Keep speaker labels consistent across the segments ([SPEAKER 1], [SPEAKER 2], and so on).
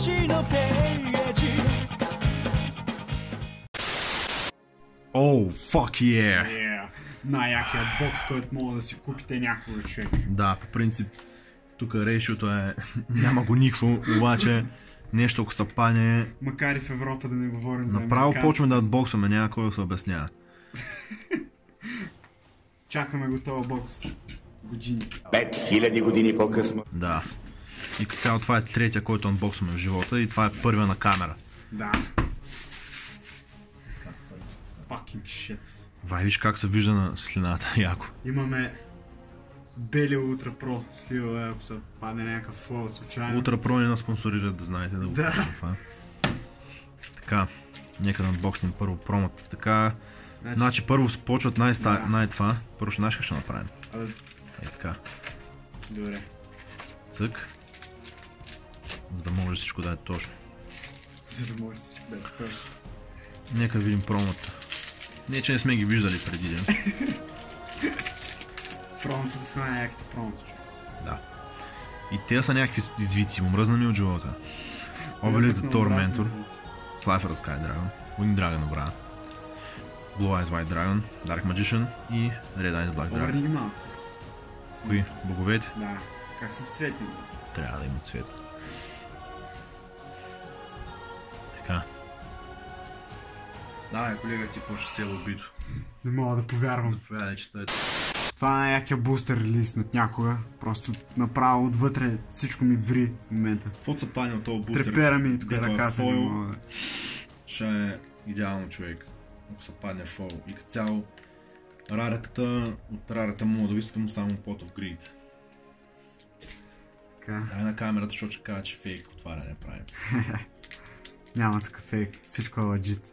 [SPEAKER 1] Оу, fuck yeah!
[SPEAKER 2] Най-якият бокс, който мога да си купите някой човек.
[SPEAKER 1] Да, по принцип, тук решиото е, няма го никво, обаче нещо ако се падне...
[SPEAKER 2] Макар и в Европа да не говорим за
[SPEAKER 1] направо почваме да отбоксваме, няма кой да се обяснява.
[SPEAKER 2] Чакаме го този бокс години.
[SPEAKER 3] 5000 години по-късно.
[SPEAKER 1] Да. И като цяло това е третия, който анбоксваме в живота и това е първия на камера.
[SPEAKER 2] Да. Fucking shit.
[SPEAKER 1] Вай, виж как се вижда на светлината, яко.
[SPEAKER 2] Имаме Бели Ultra Pro сливове, ако се падне някакъв фол случайно.
[SPEAKER 1] Ultra Pro не нас спонсорират, да знаете да го кажем това. Така, нека да анбокснем първо промата. Така, значи първо почват най-това. Първо ще знаеш как ще направим. Е така.
[SPEAKER 2] Добре.
[SPEAKER 1] Цък. За да може всичко да е точно.
[SPEAKER 2] За да може всичко да е точно.
[SPEAKER 1] Нека видим промата. Не, че не сме ги виждали преди ден.
[SPEAKER 2] Промата са най-яките промата, човек.
[SPEAKER 1] Да. И те са някакви извици, мръзна ми от живота. Obelisk the Tormentor, Slifer the Sky Dragon, Winged Dragon обрана, Blue Eyes White Dragon, Dark Magician и Red Eyes Black Dragon.
[SPEAKER 2] Обърни ги малко.
[SPEAKER 1] Кои? Боговете?
[SPEAKER 2] Да. Как са цветни?
[SPEAKER 1] Трябва да има цвет. Така. Давай, колега, ти почва село убито.
[SPEAKER 2] Не мога да повярвам.
[SPEAKER 1] Заповядай, че стоят.
[SPEAKER 2] Това е най-якия бустер релиз над някога. Просто направо отвътре всичко ми ври в момента.
[SPEAKER 1] Какво се падне от този бустер?
[SPEAKER 2] Трепера ми тук
[SPEAKER 1] дето е
[SPEAKER 2] ръката.
[SPEAKER 1] фойл, ще е идеално, човек. Ако се падне фол. И като цяло раретата, от рарета мога да искам само Pot of Greed.
[SPEAKER 2] Така.
[SPEAKER 1] Дай на камерата, защото ще кажа, че фейк отваряне правим.
[SPEAKER 2] Няма такъв фейк. Всичко е legit.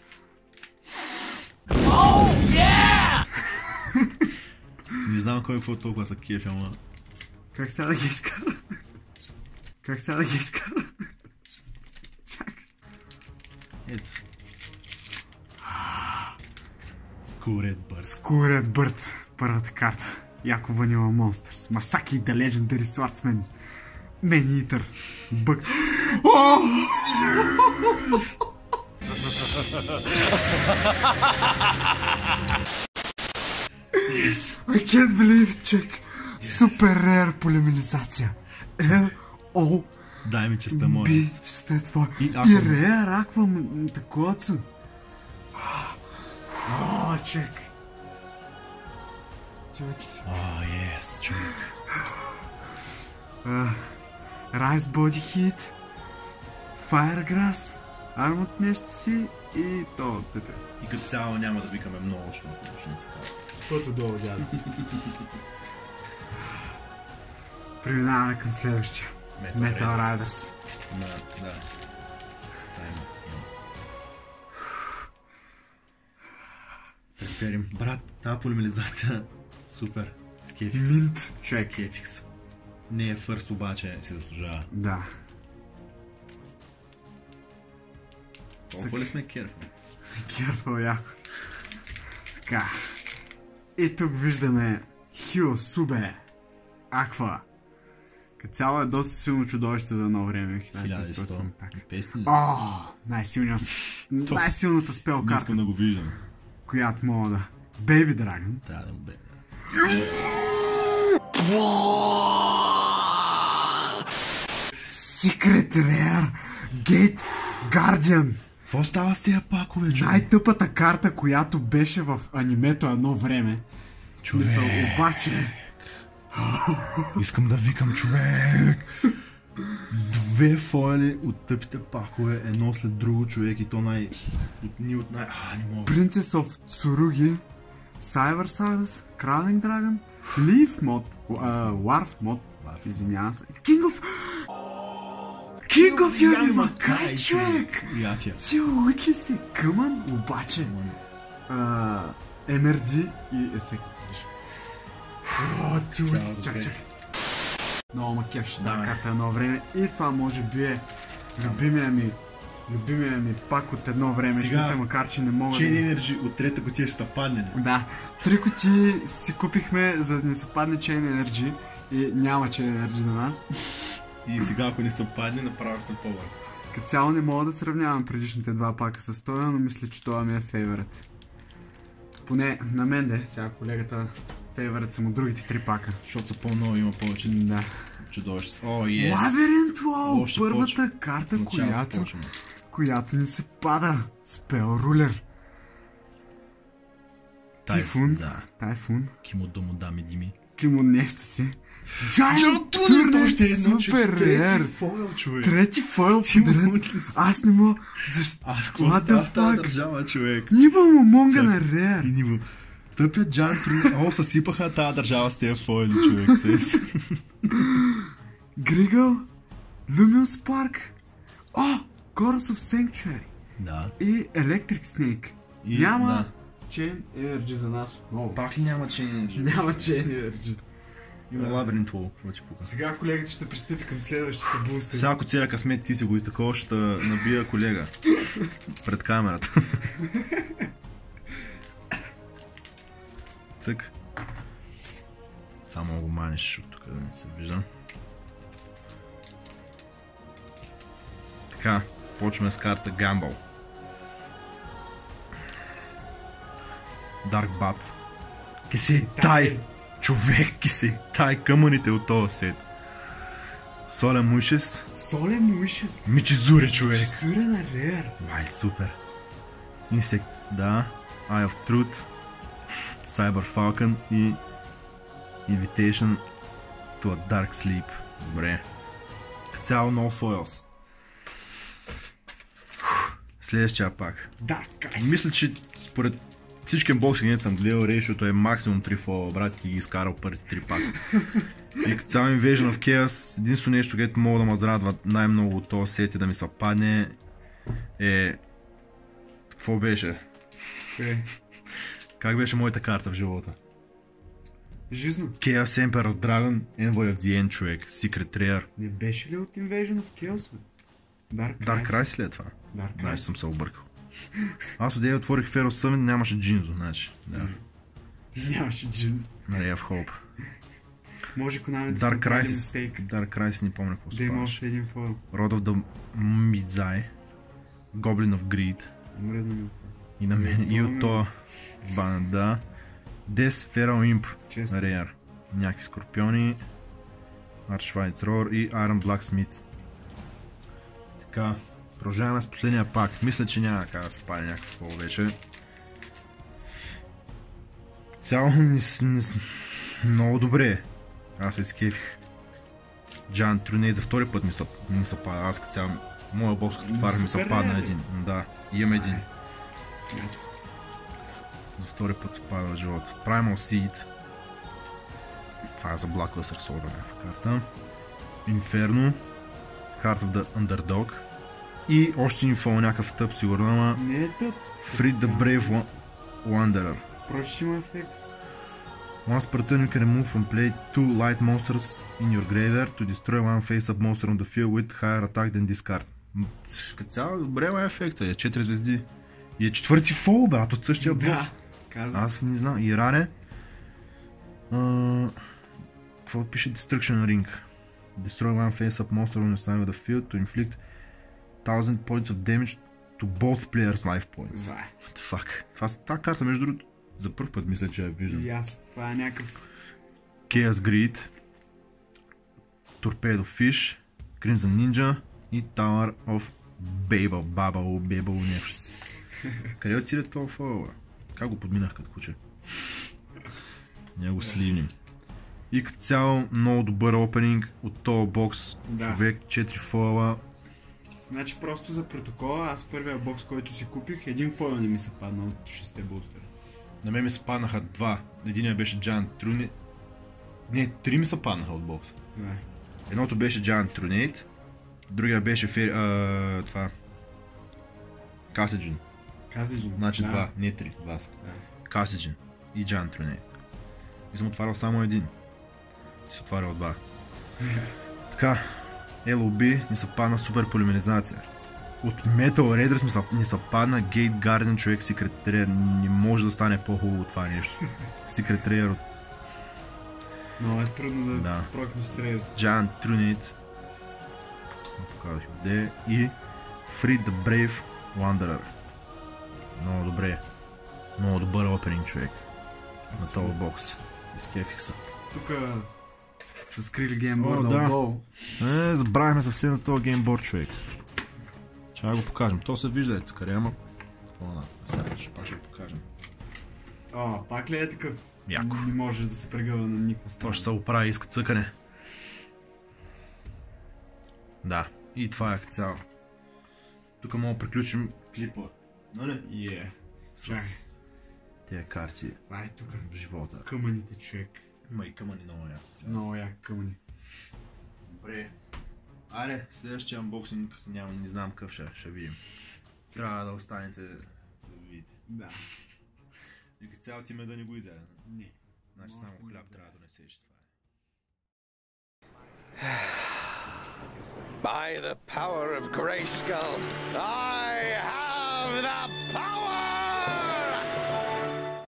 [SPEAKER 1] Не знам кой какво толкова са кеф, ама...
[SPEAKER 2] Как сега да ги изкара? Как сега да ги изкара? Чакай.
[SPEAKER 1] Ето. Skull Red Bird.
[SPEAKER 2] Skull Red Bird. Първата карта. Яко Vanilla Monsters. Masaki the Legendary Swordsman. Man Eater. Бък.
[SPEAKER 1] Yes.
[SPEAKER 2] I can't believe it, check. Супер рер полимеризация. L-O
[SPEAKER 1] Дай ми честа моя.
[SPEAKER 2] B, честа твоя. И рер аквам такова. Чек.
[SPEAKER 1] О, ес, човек.
[SPEAKER 2] Rice Body Heat. Firegrass. Армот нещо си и то тете.
[SPEAKER 1] И като цяло няма да викаме много, защото ще не се казва.
[SPEAKER 2] Спото долу, дядо си. Преминаваме към следващия. Metal Riders.
[SPEAKER 1] Да. Тайна схема. Преперим. Брат, тази полимеризация супер. Скефикс.
[SPEAKER 2] Минт. Човек.
[SPEAKER 1] Скефикс. Не е фърст, обаче се заслужава.
[SPEAKER 2] Да.
[SPEAKER 1] Толкова ли сме керфул?
[SPEAKER 2] Керфул, яко. Така. И тук виждаме Хио Субе Аква. Като цяло е доста силно чудовище за едно време.
[SPEAKER 1] 1100.
[SPEAKER 2] Най-силната спел карта.
[SPEAKER 1] Не искам да го виждам.
[SPEAKER 2] Която мога да... Baby Dragon.
[SPEAKER 1] Трябва да му бе.
[SPEAKER 2] Secret Rare Gate Guardian.
[SPEAKER 1] Какво става с тия пакове, човек?
[SPEAKER 2] Най-тъпата карта, която беше в анимето едно време.
[SPEAKER 1] Човек.
[SPEAKER 2] Смисъл, обаче...
[SPEAKER 1] Искам да викам, човек. Две фойли от тъпите пакове, едно след друго, човек, и то не мога.
[SPEAKER 2] Princess of Tsurugi, Cyber Cyrus, Crawling Dragon, Leaf Mod, Warf Mod, извинявам се, King of Yurimakai, човек! Ти лут ли си? Къмън, обаче MRD и Есекатиш. Ти лут ли си? Чакай. Много ма кефше тази карта едно време и това може би е любимия ми пак от едно време. Сега, макар че не мога
[SPEAKER 1] да... Chain Energy от трета кутия ще се падне.
[SPEAKER 2] Да, 3 кутии си купихме, за да не се падне Chain Energy и няма Chain Energy за нас.
[SPEAKER 1] И сега, ако не съвпадне, направо съм по-върх.
[SPEAKER 2] Като цяло не мога да сравнявам предишните два пака с този, но мисля, че това ми е фейворит. Поне на мен де, сега колегата фейворит са му другите три пака.
[SPEAKER 1] Защото са по-нови, има повече
[SPEAKER 2] Да.
[SPEAKER 1] чудовища. О, ес!
[SPEAKER 2] Лабиринт, вау!
[SPEAKER 1] Още
[SPEAKER 2] Първата
[SPEAKER 1] почва.
[SPEAKER 2] карта,
[SPEAKER 1] Началото
[SPEAKER 2] която ни се пада. Спел рулер. Тифун.
[SPEAKER 1] Да.
[SPEAKER 2] Тайфун.
[SPEAKER 1] Кимодомо дами дими.
[SPEAKER 2] Кимо нещо си. Giant Turnet, супер рер.
[SPEAKER 1] фойл, човек.
[SPEAKER 2] Трети фойл подред. Аз не мога. Защо?
[SPEAKER 1] Аз какво става в тази държава, човек?
[SPEAKER 2] Ниба му монга на
[SPEAKER 1] Чак.
[SPEAKER 2] рер.
[SPEAKER 1] И ниво. Тъпят Giant Turnet. О, съсипаха тази държава с тези фойли, човек.
[SPEAKER 2] Григъл. Lumion Spark. О! Chorus of Sanctuary.
[SPEAKER 1] Да.
[SPEAKER 2] И Electric Snake.
[SPEAKER 1] И,
[SPEAKER 2] Няма
[SPEAKER 1] да.
[SPEAKER 2] Chain Energy за нас отново.
[SPEAKER 1] Пак ли няма Chain Energy?
[SPEAKER 2] Няма Chain Energy.
[SPEAKER 1] Има лабиринт лол, какво ти пука.
[SPEAKER 2] Сега колегата ще пристъпи към следващите бустери.
[SPEAKER 1] Сега ако целя късмет ти си го и такова, ще набия колега. Пред камерата. Цък. Само го маниш от тук да не се вижда. Така, почваме с карта Gamble. Dark Bat. Киси тай! Човек, киси тай къмъните от този сет. Солен Муишес.
[SPEAKER 2] Солен Муишес.
[SPEAKER 1] Мичизуре, човек.
[SPEAKER 2] Чесуре на рер.
[SPEAKER 1] Вай, супер. Insect, да. Eye of Truth. Cyber Falcon и Invitation to a Dark Sleep. Добре. Цяло No Foils. Следващия пак.
[SPEAKER 2] Да, кай.
[SPEAKER 1] Мисля, че според всички бокси, съм гледал, решото е максимум 3 фола, брат, ти ги изкарал първите 3 пака. И като цял Invasion of Chaos, единствено нещо, което мога да ме зарадва най-много от този сет и да ми се падне е... Какво беше? Как беше моята карта в живота?
[SPEAKER 2] Жизно.
[SPEAKER 1] Chaos Emperor Dragon, Envoy of the End, човек, Secret Rare.
[SPEAKER 2] Не беше ли от Invasion of Chaos?
[SPEAKER 1] Dark Cry след това.
[SPEAKER 2] Dark Cry.
[SPEAKER 1] Значи съм се объркал. Аз отдея отворих Pharaoh's Summit, нямаше Джинзо, значи. Да.
[SPEAKER 2] Нямаше джинс.
[SPEAKER 1] Ray of Hope.
[SPEAKER 2] Може Konami да
[SPEAKER 1] Dark
[SPEAKER 2] се направи
[SPEAKER 1] Crisis.
[SPEAKER 2] мистейк.
[SPEAKER 1] Dark Crisis не помня какво
[SPEAKER 2] Да
[SPEAKER 1] се
[SPEAKER 2] има
[SPEAKER 1] правиш.
[SPEAKER 2] още един фойл.
[SPEAKER 1] Road of the Midzai. Goblin of Greed.
[SPEAKER 2] Мръзна ми.
[SPEAKER 1] И на мен. И от това банда. Death Feral Imp.
[SPEAKER 2] Честно.
[SPEAKER 1] Rare. Някакви скорпиони. Archfights Roar и Iron Blacksmith. Така. Продължаваме с последния пак. Мисля, че няма как да се пали някакво вече. Цяло много добре. Аз се скефих. Giant Turnet за втори път ми се пада. Аз като цяло моя бокс като отварях ми се
[SPEAKER 2] Супер,
[SPEAKER 1] падна
[SPEAKER 2] бе.
[SPEAKER 1] един. Да, имам един.
[SPEAKER 2] Смят.
[SPEAKER 1] За втори път се пада в живота. Primal Seed. Това е за Blackluster Sword в карта. Inferno. Heart of the Underdog. И още инфо, някакъв тъп сигурно, ама
[SPEAKER 2] Не е тъп.
[SPEAKER 1] Free the Brave Wanderer.
[SPEAKER 2] Впрочем ще има ефект.
[SPEAKER 1] Once per turn you can remove from play 2 light monsters in your graveyard to destroy one face-up monster on the field with higher attack than discard. Като цяло, добре ма ефекта, е 4 звезди. И е четвърти фол, брат, от същия бокс.
[SPEAKER 2] Да, казах.
[SPEAKER 1] Аз не знам. И Раре. Какво пише Destruction Ring? Destroy one face-up monster on your side of the field to inflict 1000 points of damage to both players' life points.
[SPEAKER 2] Това е.
[SPEAKER 1] What the fuck? Тази карта, между другото, за първ път мисля, че я виждам.
[SPEAKER 2] И аз. Това е някакъв...
[SPEAKER 1] Chaos Greed, Torpedo Fish, Crimson Ninja и Tower of Babel, нещо си. Къде отиде това фойла? Как го подминах като куче? Ние го сливнем. И като цяло много добър опенинг от този бокс.
[SPEAKER 2] Да.
[SPEAKER 1] Човек, 4 фойла.
[SPEAKER 2] Значи просто за протокола, аз първия бокс, който си купих, един фойл не ми се падна от 6 бустера.
[SPEAKER 1] На мен ми се паднаха 2. Единият беше Giant Trunate. Не, 3 ми се паднаха от бокса.
[SPEAKER 2] Да.
[SPEAKER 1] Едното беше Giant Trunate, другия беше това... Cassigen.
[SPEAKER 2] Казажин.
[SPEAKER 1] Значи
[SPEAKER 2] да.
[SPEAKER 1] 2, не 3, 2 са.
[SPEAKER 2] Да.
[SPEAKER 1] Cassigen и Giant Trunate. И съм отварял само един. И си отварял 2. Така, LOB ни се падна супер полимеризация. От Metal Raiders ни се падна Gate Guardian, човек, Secret Rare. Не може да стане по-хубаво от това нещо. Secret Rare от
[SPEAKER 2] Много е трудно да
[SPEAKER 1] Да.
[SPEAKER 2] прокнеш средата.
[SPEAKER 1] Giant Trunate Показах де и Free the Brave Wanderer. Много добре. Много добър опенинг, човек. На този бокс. Изкефих се.
[SPEAKER 2] Тук са скрили геймборда отдолу.
[SPEAKER 1] Забравихме съвсем за този геймборд, човек. Чай го покажем. То се вижда тук, ама... Сега ще го покажем.
[SPEAKER 2] Пак ли е такъв?
[SPEAKER 1] Яко.
[SPEAKER 2] Не можеш да се прегъва на никаква страна.
[SPEAKER 1] То ще се оправи, иска цъкане. Да, и това е цяло. Тук мога да приключим клипа.
[SPEAKER 2] С
[SPEAKER 1] тия карти
[SPEAKER 2] това е тук.
[SPEAKER 1] в живота.
[SPEAKER 2] Къмъните, човек.
[SPEAKER 1] Има и къмъни много яко.
[SPEAKER 2] Много як къмъни.
[SPEAKER 1] Добре. Аре, следващия анбоксинг не знам къв ще видим. Трябва да останете да видите.
[SPEAKER 2] Да.
[SPEAKER 1] И като цяло ти ме да не го изяде.
[SPEAKER 2] Не.
[SPEAKER 1] Значи само хляб трябва да донесеш това.
[SPEAKER 4] By the power of Grayskull, I have the power!